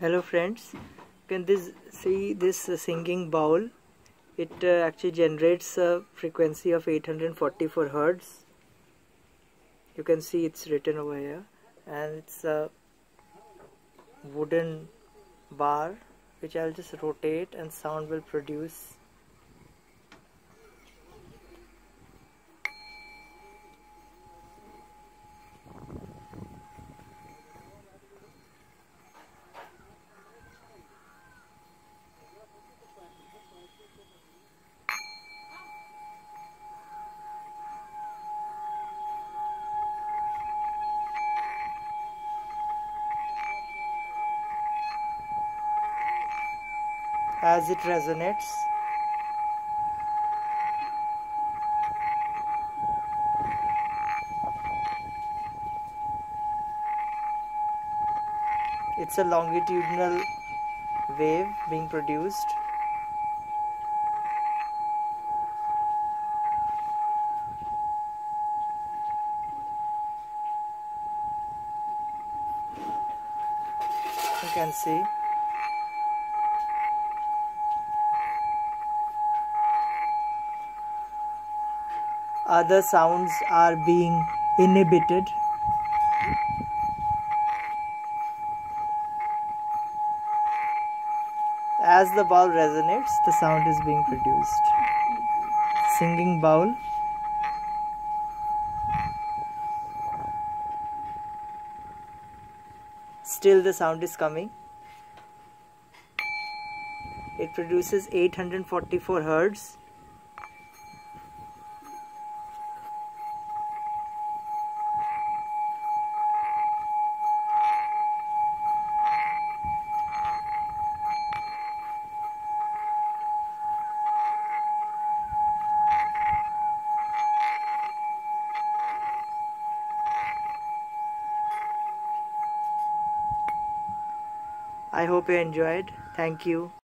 Hello friends, can this see this singing bowl? It actually generates a frequency of 844 Hertz. You can see it's written over here, and it's a wooden bar which I'll just rotate and sound will produce. As it resonates, it's a longitudinal wave being produced. You can see. Other sounds are being inhibited. As the bowl resonates, the sound is being produced. Singing bowl. Still the sound is coming. It produces 844 Hertz. I hope you enjoyed. Thank you.